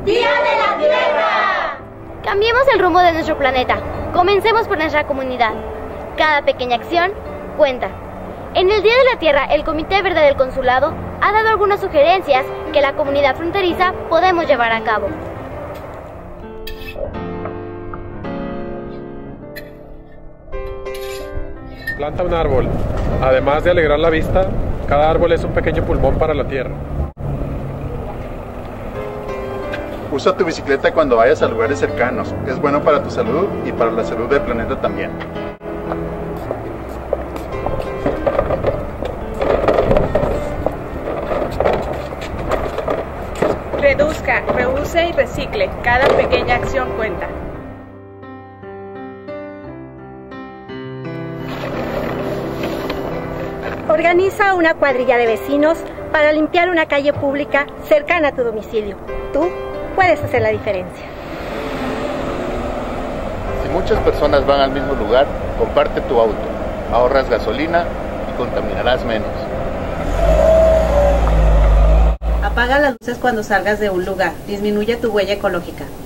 ¡Día de la Tierra! Cambiemos el rumbo de nuestro planeta. Comencemos por nuestra comunidad. Cada pequeña acción cuenta. En el Día de la Tierra, el Comité Verde del Consulado ha dado algunas sugerencias que la comunidad fronteriza podemos llevar a cabo. Planta un árbol. Además de alegrar la vista, cada árbol es un pequeño pulmón para la tierra. Usa tu bicicleta cuando vayas a lugares cercanos. Es bueno para tu salud y para la salud del planeta también. Reduzca, reuse y recicle. Cada pequeña acción cuenta. Organiza una cuadrilla de vecinos para limpiar una calle pública cercana a tu domicilio. Tú puedes hacer la diferencia. Si muchas personas van al mismo lugar, comparte tu auto. Ahorras gasolina y contaminarás menos. Apaga las luces cuando salgas de un lugar. Disminuye tu huella ecológica.